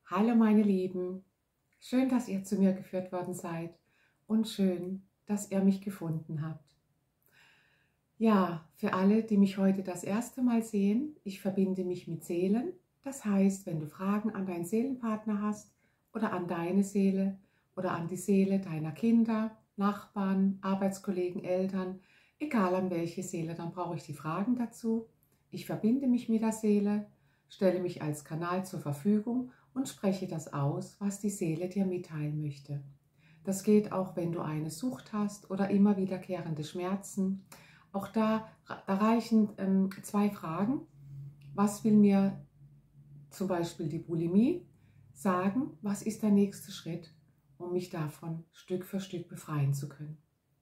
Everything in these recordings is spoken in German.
Hallo meine Lieben, schön, dass ihr zu mir geführt worden seid und schön, dass ihr mich gefunden habt. Ja, für alle, die mich heute das erste Mal sehen, ich verbinde mich mit Seelen. Das heißt, wenn du Fragen an deinen Seelenpartner hast oder an deine Seele oder an die Seele deiner Kinder, Nachbarn, Arbeitskollegen, Eltern, egal an welche Seele, dann brauche ich die Fragen dazu. Ich verbinde mich mit der Seele, stelle mich als Kanal zur Verfügung und spreche das aus, was die Seele dir mitteilen möchte. Das geht auch, wenn du eine Sucht hast oder immer wiederkehrende Schmerzen. Auch da reichen zwei Fragen. Was will mir zum Beispiel die Bulimie sagen? Was ist der nächste Schritt, um mich davon Stück für Stück befreien zu können?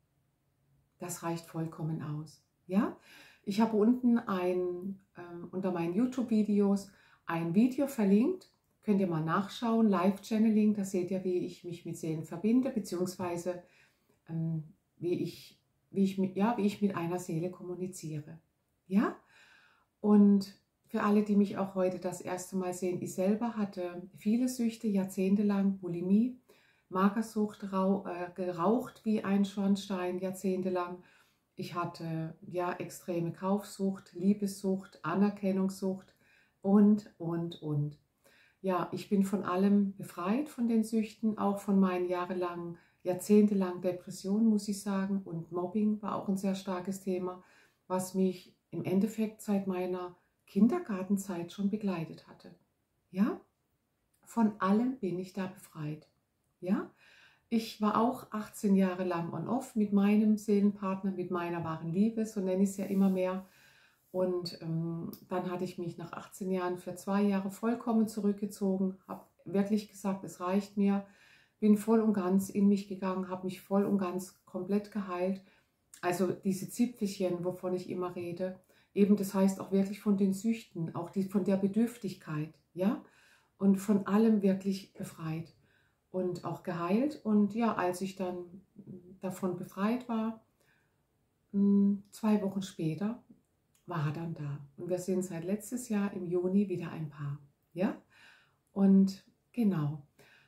Das reicht vollkommen aus. Ja? Ich habe unten unter meinen YouTube-Videos ein Video verlinkt. Könnt ihr mal nachschauen, Live-Channeling, da seht ihr, wie ich mich mit Seelen verbinde, beziehungsweise wie ich mit einer Seele kommuniziere. Ja? Und für alle, die mich auch heute das erste Mal sehen, ich selber hatte viele Süchte, jahrzehntelang Bulimie, Magersucht, geraucht wie ein Schornstein, jahrzehntelang. Ich hatte ja extreme Kaufsucht, Liebessucht, Anerkennungssucht und. Ja, ich bin von allem befreit, von den Süchten, auch von meinen jahrzehntelang Depressionen, muss ich sagen. Und Mobbing war auch ein sehr starkes Thema, was mich im Endeffekt seit meiner Kindergartenzeit schon begleitet hatte. Ja, von allem bin ich da befreit. Ja, ich war auch 18 Jahre lang on-off mit meinem Seelenpartner, mit meiner wahren Liebe, so nenne ich es ja immer mehr. Und dann hatte ich mich nach 18 Jahren für 2 Jahre vollkommen zurückgezogen, habe wirklich gesagt, es reicht mir, bin voll und ganz in mich gegangen, habe mich voll und ganz komplett geheilt. Also diese Zipfelchen, wovon ich immer rede, eben das heißt auch wirklich von den Süchten, auch von der Bedürftigkeit, ja, und von allem wirklich befreit und auch geheilt. Und ja, als ich dann davon befreit war, 2 Wochen später, war er dann da. Und wir sind seit letztes Jahr im Juni wieder ein Paar. Ja? Und genau.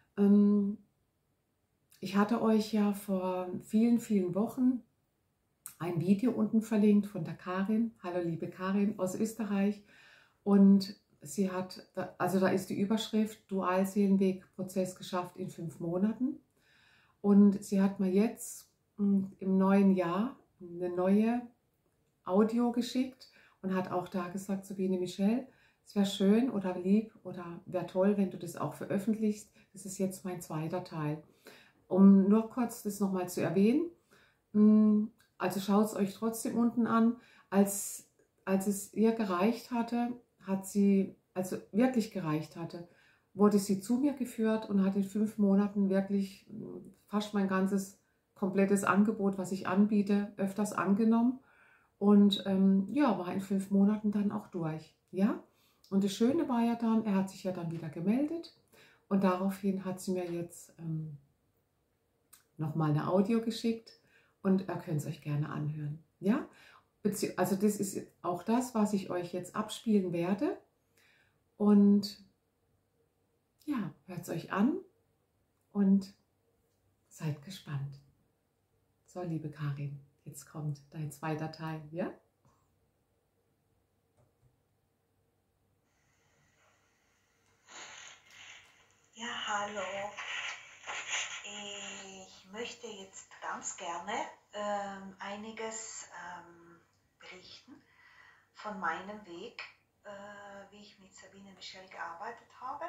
Ich hatte euch ja vor vielen, vielen Wochen ein Video unten verlinkt von der Karin. Hallo liebe Karin aus Österreich. Und sie hat, also da ist die Überschrift Dualseelenweg-Prozess geschafft in 5 Monaten. Und sie hat mir jetzt im neuen Jahr eine neue Audio geschickt und hat auch da gesagt, Sabine Michelle, es wäre schön oder lieb oder wäre toll, wenn du das auch veröffentlichst. Das ist jetzt mein zweiter Teil. Um nur kurz das nochmal zu erwähnen, also schaut es euch trotzdem unten an, als es ihr gereicht hatte, also wirklich gereicht hatte, wurde sie zu mir geführt und hat in 5 Monaten wirklich fast mein ganzes komplettes Angebot, was ich anbiete, öfters angenommen. Und ja, war in 5 Monaten dann auch durch. Ja? Und das Schöne war ja dann, er hat sich ja dann wieder gemeldet und daraufhin hat sie mir jetzt nochmal eine Audio geschickt und ihr könnt es euch gerne anhören. Ja? Also das ist auch das, was ich euch jetzt abspielen werde. Und ja, hört es euch an und seid gespannt. So, liebe Karin, jetzt kommt dein zweiter Teil, ja? Ja, hallo. Ich möchte jetzt ganz gerne einiges berichten von meinem Weg, wie ich mit Sabine Michelle gearbeitet habe.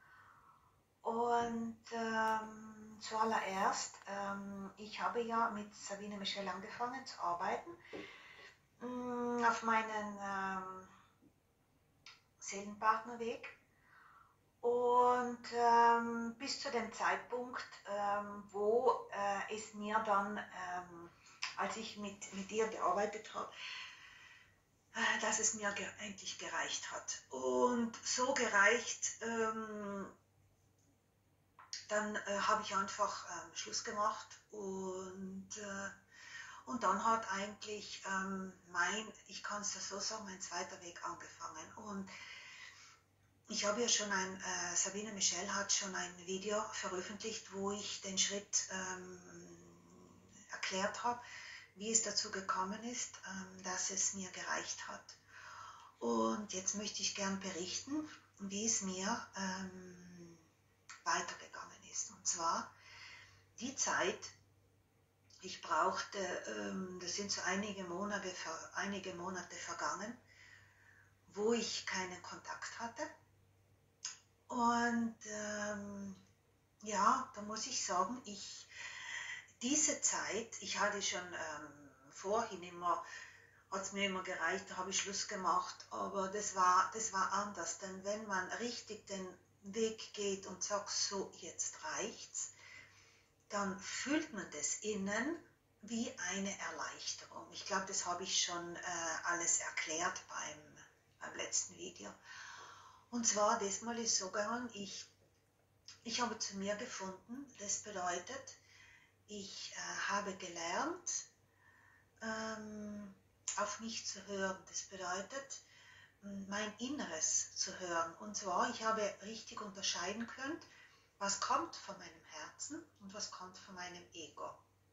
Und zuallererst, ich habe ja mit Sabine Michelle angefangen zu arbeiten auf meinen Seelenpartnerweg. Und bis zu dem Zeitpunkt, wo es mir dann, als ich mit ihr gearbeitet habe, dass es mir endlich gereicht hat. Und so gereicht, dann habe ich einfach Schluss gemacht und dann hat eigentlich ich kann es so sagen, mein zweiter Weg angefangen. Und ich habe ja schon Sabine Michel hat schon ein Video veröffentlicht, wo ich den Schritt erklärt habe, wie es dazu gekommen ist, dass es mir gereicht hat. Und jetzt möchte ich gern berichten, wie es mir weitergegangen ist. Und zwar die Zeit, ich brauchte, das sind so einige Monate vergangen, wo ich keinen Kontakt hatte. Und ja, da muss ich sagen, diese Zeit, ich hatte schon vorhin immer, hat es mir immer gereicht, da habe ich Schluss gemacht, aber das war anders, denn wenn man richtig den Weg geht und sagt, so jetzt reicht's, dann fühlt man das innen wie eine Erleichterung. Ich glaube, das habe ich schon alles erklärt beim letzten Video. Und zwar, diesmal ist es so gegangen, ich habe zu mir gefunden, das bedeutet, ich habe gelernt, auf mich zu hören. Das bedeutet, mein Inneres zu hören. Und zwar, ich habe richtig unterscheiden können, was kommt von meinem Herzen und was kommt von meinem Ego.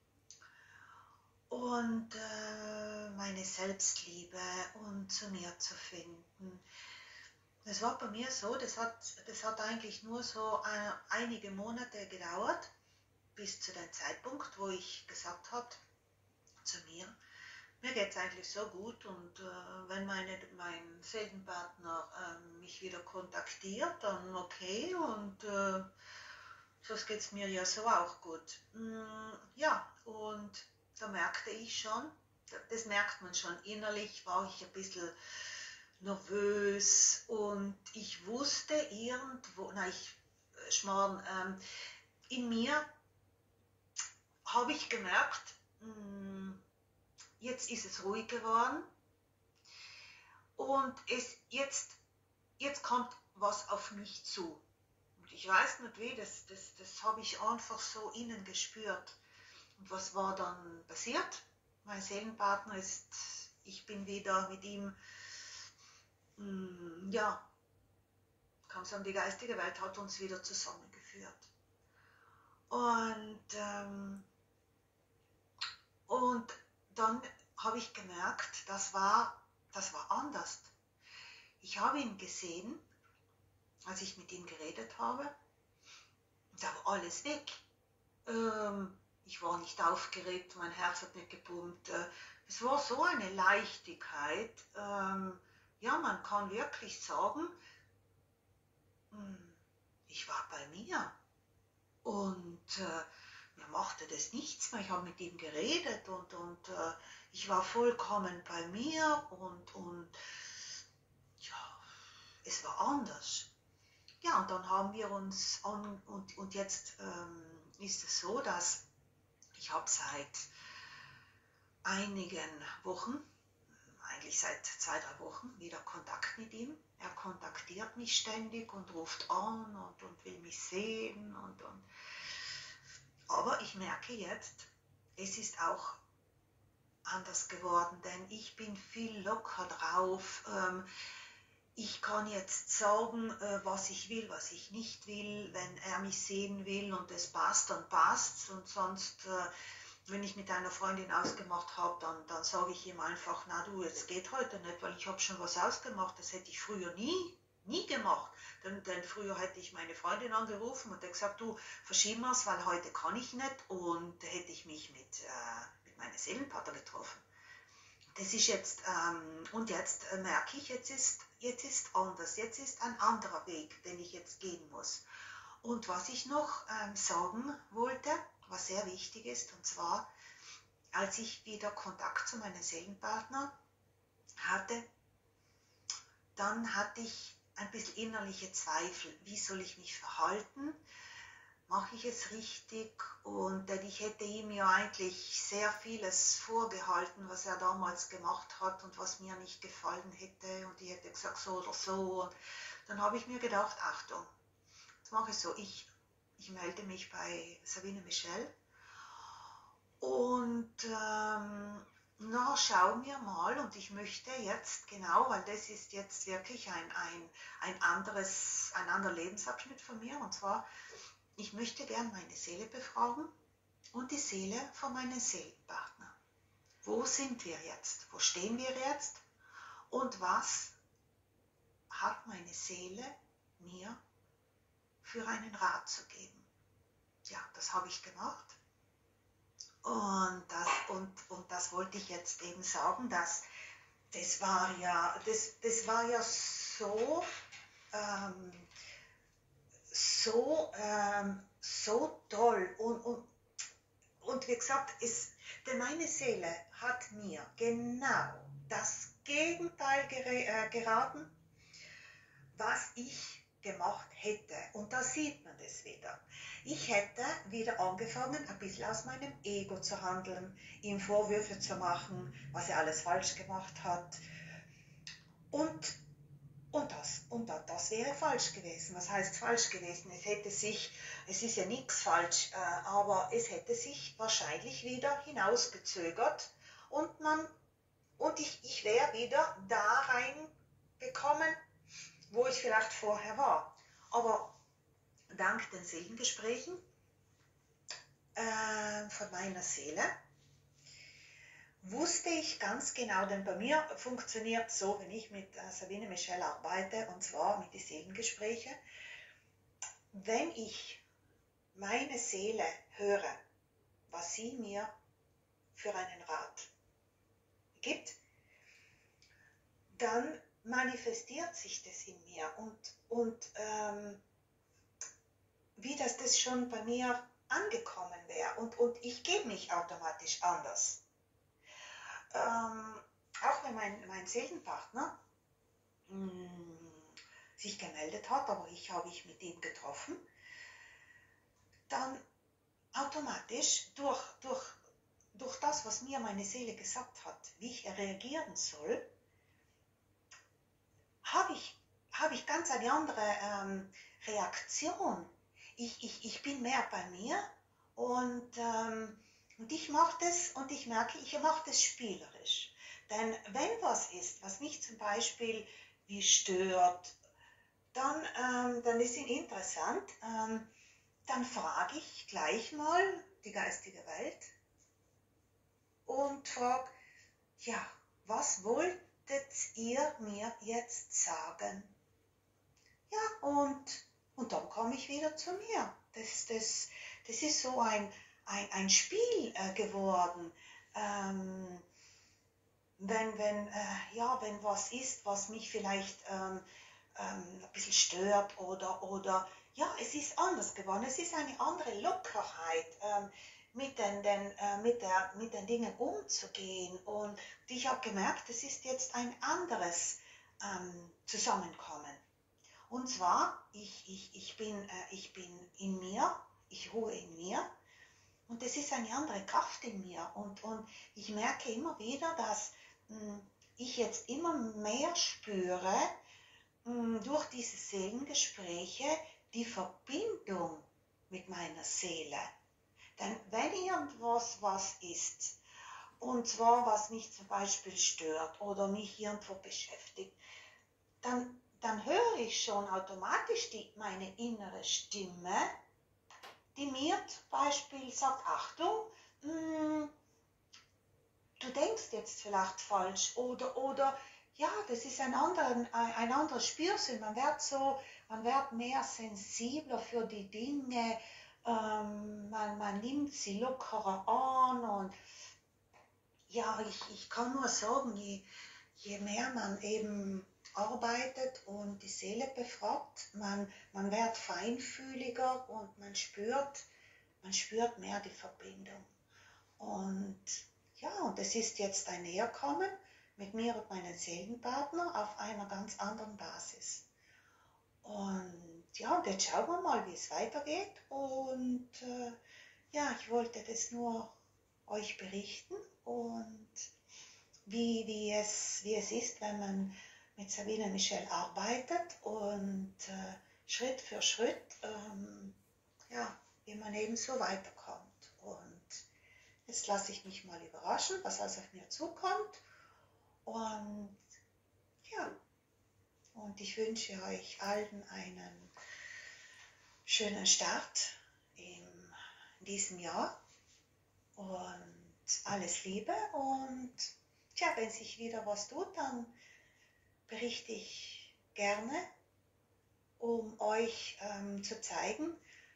Und meine Selbstliebe und zu mir zu finden. Das war bei mir so, das hat eigentlich nur so einige Monate gedauert, bis zu dem Zeitpunkt, wo ich gesagt habe zu mir geht es eigentlich so gut und wenn mein Seelenpartner mich wieder kontaktiert, dann okay und sonst geht es mir ja so auch gut. Ja, und da merkte ich schon, das merkt man schon, innerlich war ich ein bisschen nervös und ich wusste irgendwo, in mir habe ich gemerkt, jetzt ist es ruhig geworden und jetzt kommt was auf mich zu. Und ich weiß nicht wie, das habe ich einfach so innen gespürt. Und was war dann passiert? Mein Seelenpartner ich bin wieder mit ihm, ja, kann sagen, die geistige Welt hat uns wieder zusammengeführt. Und dann habe ich gemerkt, das war anders. Ich habe ihn gesehen, als ich mit ihm geredet habe, da war alles weg. Ich war nicht aufgeregt, mein Herz hat nicht gepumpt. Es war so eine Leichtigkeit. Ja, man kann wirklich sagen, ich war bei mir. Und mir machte das nichts mehr. Ich habe mit ihm geredet und ich war vollkommen bei mir und ja, es war anders. Ja, und dann haben wir uns und jetzt ist es so, dass ich habe seit einigen Wochen, eigentlich seit 2-3 Wochen, wieder Kontakt mit ihm. Er kontaktiert mich ständig und ruft an und will mich sehen aber ich merke jetzt, es ist auch anders geworden, denn ich bin viel locker drauf. Ich kann jetzt sagen, was ich will, was ich nicht will. Wenn er mich sehen will und es passt, dann passt's. Und sonst, wenn ich mit einer Freundin ausgemacht habe, dann sage ich ihm einfach, na du, es geht heute nicht, weil ich habe schon was ausgemacht. Das hätte ich früher nie gemacht. Denn früher hätte ich meine Freundin angerufen und hätte gesagt, du, verschieben wir es, weil heute kann ich nicht. Und hätte ich mich mit meinem Seelenpartner getroffen. Das ist jetzt, und jetzt merke ich, jetzt ist anders, jetzt ist ein anderer Weg, den ich jetzt gehen muss. Und was ich noch sagen wollte, was sehr wichtig ist, und zwar, als ich wieder Kontakt zu meinem Seelenpartner hatte, dann hatte ich ein bisschen innerliche Zweifel, wie soll ich mich verhalten, mache ich es richtig? Und denn ich hätte ihm ja eigentlich sehr vieles vorgehalten, was er damals gemacht hat und was mir nicht gefallen hätte und ich hätte gesagt so oder so. Und dann habe ich mir gedacht, Achtung, jetzt mache ich so, ich melde mich bei Sabine Michel und na, schauen wir mal, und ich möchte jetzt, genau, weil das ist jetzt wirklich ein anderer Lebensabschnitt von mir, und zwar, ich möchte gern meine Seele befragen und die Seele von meinem Seelenpartner. Wo sind wir jetzt? Wo stehen wir jetzt? Und was hat meine Seele mir für einen Rat zu geben? Ja, das habe ich gemacht. Und das wollte ich jetzt eben sagen, dass das war ja so, so toll. Und wie gesagt, denn meine Seele hat mir genau das Gegenteil geraten, was ich gemacht hätte. Und da sieht man das wieder. Ich hätte wieder angefangen, ein bisschen aus meinem Ego zu handeln, ihm Vorwürfe zu machen, was er alles falsch gemacht hat. Und das wäre falsch gewesen. Was heißt falsch gewesen? Es ist ja nichts falsch, aber es hätte sich wahrscheinlich wieder hinausgezögert und ich wäre wieder da reingekommen, wo ich vielleicht vorher war. Aber dank den Seelengesprächen von meiner Seele wusste ich ganz genau, denn bei mir funktioniert so, wenn ich mit Sabine Michel arbeite, und zwar mit den Seelengesprächen, wenn ich meine Seele höre, was sie mir für einen Rat gibt, dann manifestiert sich das in mir und wie das schon bei mir angekommen wäre und ich gebe mich automatisch anders. Auch wenn mein Seelenpartner sich gemeldet hat, aber ich habe mich mit ihm getroffen, dann automatisch durch das, was mir meine Seele gesagt hat, wie ich reagieren soll, habe ich ganz eine andere Reaktion. Ich bin mehr bei mir und ich mache das und ich merke, ich mache das spielerisch. Denn wenn was ist, was mich zum Beispiel wie stört, dann ist es interessant, dann frage ich gleich mal die geistige Welt und frage, ja, was wolltet ihr mir jetzt sagen? Ja, und dann komme ich wieder zu mir. Das ist so ein Spiel geworden. Wenn was ist, was mich vielleicht ein bisschen stört oder ja, es ist anders geworden. Es ist eine andere Lockerheit, mit den Dingen umzugehen. Und ich habe gemerkt, es ist jetzt ein anderes Zusammenkommen. Und zwar, ich bin in mir, ich ruhe in mir und es ist eine andere Kraft in mir. Und ich merke immer wieder, dass ich jetzt immer mehr spüre, durch diese Seelengespräche, die Verbindung mit meiner Seele. Denn wenn was ist, und zwar was mich zum Beispiel stört oder mich irgendwo beschäftigt, dann höre ich schon automatisch meine innere Stimme, die mir zum Beispiel sagt, Achtung, du denkst jetzt vielleicht falsch oder ja, das ist ein anderes Spürsinn. Man wird mehr sensibler für die Dinge, man nimmt sie lockerer an und ja, ich kann nur sagen, je mehr man eben arbeitet und die Seele befragt, man wird feinfühliger und man spürt mehr die Verbindung. Und ja, und es ist jetzt ein Näherkommen mit mir und meinem Seelenpartner auf einer ganz anderen Basis. Und ja, und jetzt schauen wir mal, wie es weitergeht. Und ja, ich wollte das nur euch berichten und wie es ist, wenn man mit Sabine Michel arbeitet und Schritt für Schritt, ja, wie man eben so weiterkommt. Und Jetzt lasse ich mich mal überraschen, was alles auf mir zukommt. Und ja, und ich wünsche euch allen einen schönen Start in diesem Jahr und alles Liebe. Und tja, wenn sich wieder was tut, dann berichte ich gerne, um euch zu zeigen,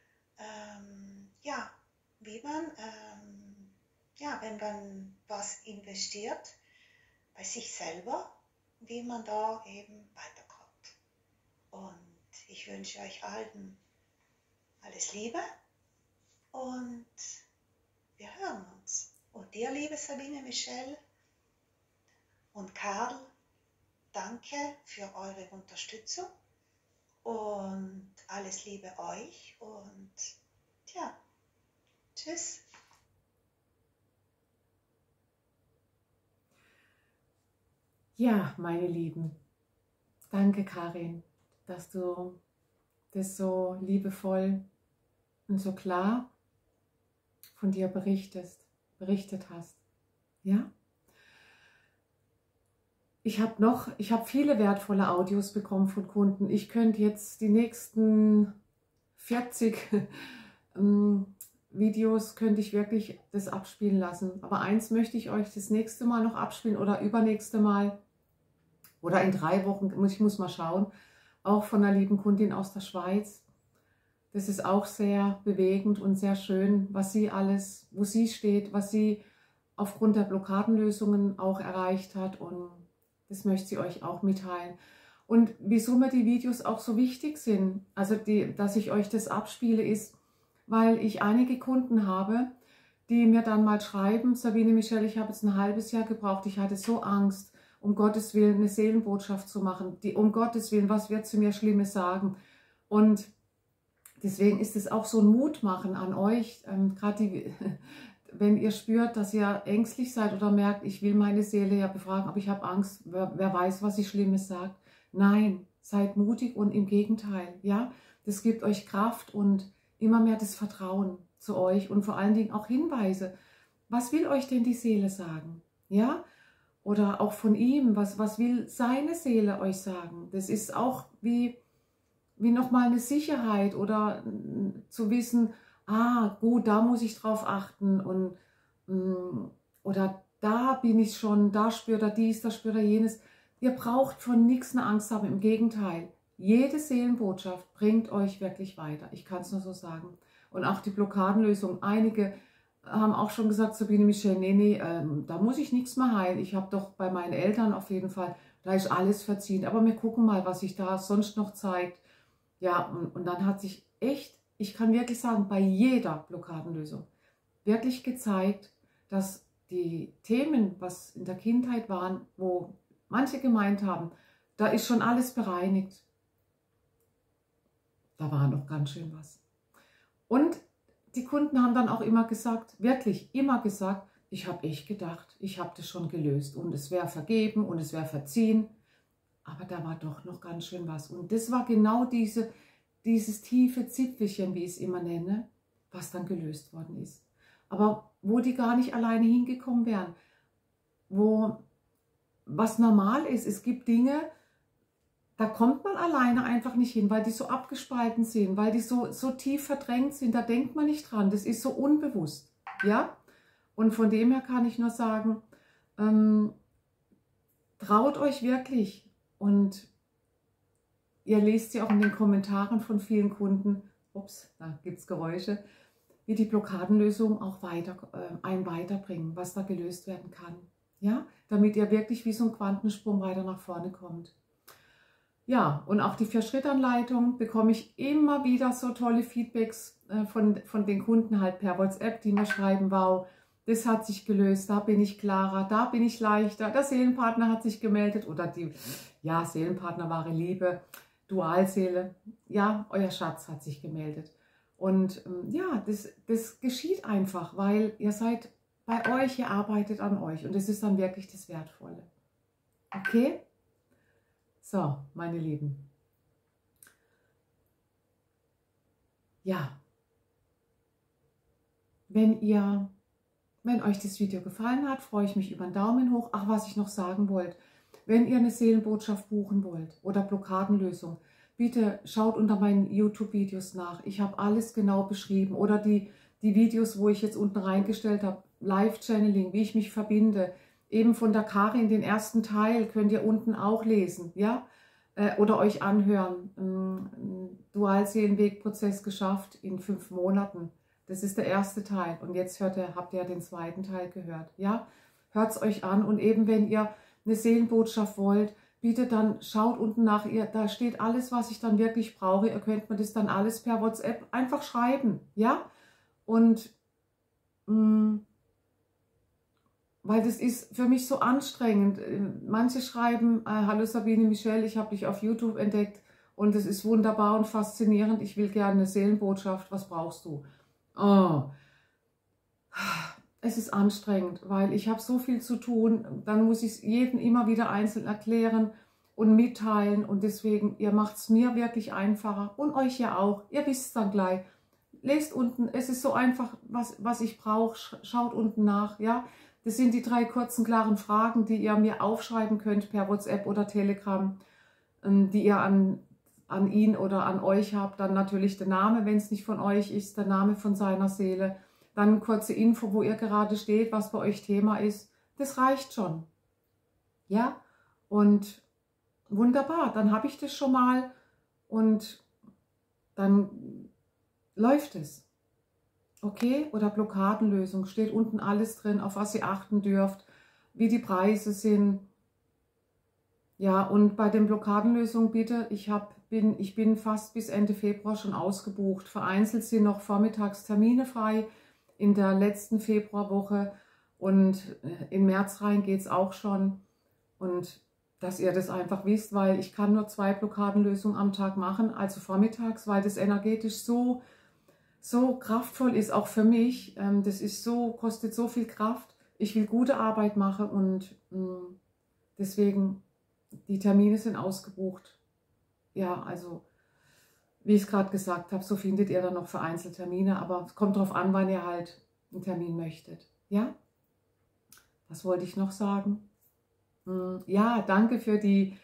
ja, wie man, ja, wenn man was investiert bei sich selber, wie man da eben weiterkommt. Und ich wünsche euch allen alles Liebe und wir hören uns. Und dir, liebe Sabine, Michelle und Karl, danke für eure Unterstützung und alles Liebe euch und tja, tschüss. Ja, meine Lieben, danke Karin, dass du das so liebevoll und so klar von dir berichtet hast. Ja? Ich habe viele wertvolle Audios bekommen von Kunden. Ich könnte jetzt die nächsten 40 Videos könnte ich wirklich das abspielen lassen. Aber eins möchte ich euch das nächste Mal noch abspielen oder übernächste Mal oder in 3 Wochen, ich muss mal schauen, auch von einer lieben Kundin aus der Schweiz. Das ist auch sehr bewegend und sehr schön, was sie alles, wo sie steht, was sie aufgrund der Blockadenlösungen auch erreicht hat, und das möchte sie euch auch mitteilen. Und wieso mir die Videos auch so wichtig sind, also dass ich euch das abspiele, ist, weil ich einige Kunden habe, die mir dann mal schreiben: Sabine, Michelle, ich habe jetzt ein halbes Jahr gebraucht, ich hatte so Angst, um Gottes Willen eine Seelenbotschaft zu machen, um Gottes Willen, was wird sie mir Schlimmes sagen? Und deswegen ist es auch so ein Mutmachen an euch, gerade wenn ihr spürt, dass ihr ängstlich seid oder merkt, ich will meine Seele ja befragen, aber ich habe Angst, wer weiß, was sie Schlimmes sagt. Nein, seid mutig und im Gegenteil, ja, das gibt euch Kraft und immer mehr das Vertrauen zu euch und vor allen Dingen auch Hinweise. Was will euch denn die Seele sagen? Ja, oder auch von ihm, was will seine Seele euch sagen? Das ist auch wie nochmal eine Sicherheit oder zu wissen, ah, gut, da muss ich drauf achten und oder da bin ich schon, da spürt er dies, da spürt er jenes. Ihr braucht von nichts eine Angst haben, im Gegenteil. Jede Seelenbotschaft bringt euch wirklich weiter. Ich kann es nur so sagen. Und auch die Blockadenlösung. Einige haben auch schon gesagt, Sabine, Michelle, nee, da muss ich nichts mehr heilen. Ich habe doch bei meinen Eltern auf jeden Fall, da ist alles verziehen. Aber wir gucken mal, was sich da sonst noch zeigt. Ja, und dann hat sich echt, ich kann wirklich sagen, bei jeder Blockadenlösung wirklich gezeigt, dass die Themen, was in der Kindheit waren, wo manche gemeint haben, da ist schon alles bereinigt. Da war noch ganz schön was. Und die Kunden haben dann auch immer gesagt, wirklich immer gesagt, ich habe echt gedacht, ich habe das schon gelöst und es wäre vergeben und es wäre verziehen. Aber da war doch noch ganz schön was. Und das war genau dieses tiefe Zipfelchen, wie ich es immer nenne, was dann gelöst worden ist. Aber wo die gar nicht alleine hingekommen wären. Was normal ist, es gibt Dinge, da kommt man alleine einfach nicht hin, weil die so abgespalten sind, weil die so tief verdrängt sind, da denkt man nicht dran. Das ist so unbewusst. Ja? Und von dem her kann ich nur sagen, traut euch wirklich. Und ihr lest ja auch in den Kommentaren von vielen Kunden, ups, da gibt es Geräusche, wie die Blockadenlösung auch einen weiterbringen, was da gelöst werden kann. Ja, damit ihr wirklich wie so ein Quantensprung weiter nach vorne kommt. Ja, und auch die 4-Schritt-Anleitung bekomme ich immer wieder so tolle Feedbacks von den Kunden halt per WhatsApp, die mir schreiben, wow, das hat sich gelöst, da bin ich klarer, da bin ich leichter, der Seelenpartner hat sich gemeldet oder ja, Seelenpartner, wahre Liebe, Dualseele, ja, euer Schatz hat sich gemeldet. Und ja, das geschieht einfach, weil ihr seid bei euch, ihr arbeitet an euch und das ist dann wirklich das Wertvolle. Okay? So, meine Lieben. Ja, wenn ihr wenn euch das Video gefallen hat, freue ich mich über einen Daumen hoch. Ach, was ich noch sagen wollte, wenn ihr eine Seelenbotschaft buchen wollt oder Blockadenlösung, bitte schaut unter meinen YouTube-Videos nach. Ich habe alles genau beschrieben. Oder die Videos, wo ich jetzt unten reingestellt habe, Live-Channeling, wie ich mich verbinde. Eben von der Karin, den ersten Teil, könnt ihr unten auch lesen, ja? Oder euch anhören. Dualseelenwegprozess geschafft in 5 Monaten. Das ist der erste Teil. Und jetzt habt ihr den zweiten Teil gehört. Ja, hört es euch an. Und eben, wenn ihr eine Seelenbotschaft wollt, bitte dann schaut unten nach. Da steht alles, was ich dann wirklich brauche. Ihr könnt mir das dann alles per WhatsApp einfach schreiben. Ja, und weil das ist für mich so anstrengend. Manche schreiben, hallo Sabine Michelle, ich habe dich auf YouTube entdeckt und es ist wunderbar und faszinierend. Ich will gerne eine Seelenbotschaft. Was brauchst du? Oh, es ist anstrengend, weil ich habe so viel zu tun. Dann muss ich es jedem immer wieder einzeln erklären und mitteilen. Und deswegen, ihr macht es mir wirklich einfacher und euch ja auch. Ihr wisst es dann gleich. Lest unten, es ist so einfach, was ich brauche. Schaut unten nach. Ja, das sind die 3 kurzen, klaren Fragen, die ihr mir aufschreiben könnt per WhatsApp oder Telegram, die ihr an ihn oder an euch habt. Dann natürlich der Name, wenn es nicht von euch ist, der Name von seiner Seele. Dann eine kurze Info, wo ihr gerade steht, was bei euch Thema ist. Das reicht schon. Ja, und wunderbar, dann habe ich das schon mal und dann läuft es. Okay, oder Blockadenlösung, steht unten alles drin, auf was ihr achten dürft, wie die Preise sind. Ja, und bei den Blockadenlösungen bitte, ich bin fast bis Ende Februar schon ausgebucht. Vereinzelt sind noch vormittags Termine frei in der letzten Februarwoche und im März rein geht es auch schon. Und dass ihr das einfach wisst, weil ich kann nur 2 Blockadenlösungen am Tag machen, also vormittags, weil das energetisch so kraftvoll ist, auch für mich. Das ist kostet so viel Kraft. Ich will gute Arbeit machen und deswegen, die Termine sind ausgebucht. Ja, also wie ich es gerade gesagt habe, so findet ihr dann noch vereinzelt Termine, aber es kommt darauf an, wann ihr halt einen Termin möchtet. Ja? Was wollte ich noch sagen? Ja, danke für die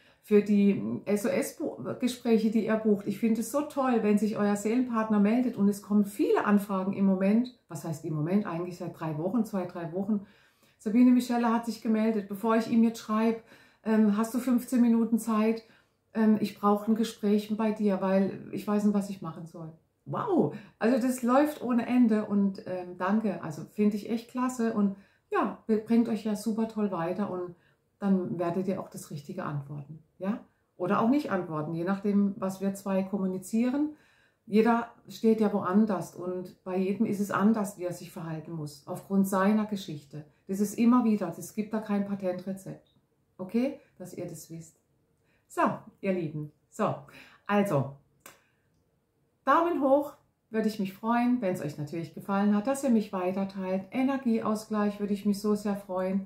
SOS-Gespräche, die ihr bucht. Ich finde es so toll, wenn sich euer Seelenpartner meldet und es kommen viele Anfragen im Moment. Was heißt im Moment? Eigentlich seit 3 Wochen, 2, 3 Wochen. Sabine Michelle hat sich gemeldet. Bevor ich ihm jetzt schreibe, hast du 15 Minuten Zeit? Ich brauche ein Gespräch bei dir, weil ich weiß nicht, was ich machen soll. Wow, also das läuft ohne Ende und danke. Also finde ich echt klasse und ja, bringt euch ja super toll weiter und dann werdet ihr auch das Richtige antworten. Ja? Oder auch nicht antworten, je nachdem, was wir 2 kommunizieren. Jeder steht ja woanders und bei jedem ist es anders, wie er sich verhalten muss, aufgrund seiner Geschichte. Das ist immer wieder, es gibt da kein Patentrezept. Okay, dass ihr das wisst. So, ihr Lieben, so, also, Daumen hoch, würde ich mich freuen, wenn es euch natürlich gefallen hat, dass ihr mich weiterteilt. Energieausgleich würde ich mich so sehr freuen.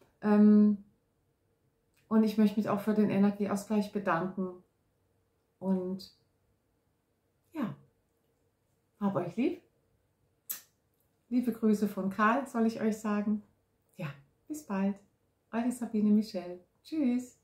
Und ich möchte mich auch für den Energieausgleich bedanken. Und ja, hab euch lieb. Liebe Grüße von Karl, soll ich euch sagen. Ja, bis bald. Eure Sabine Michelle. Tschüss.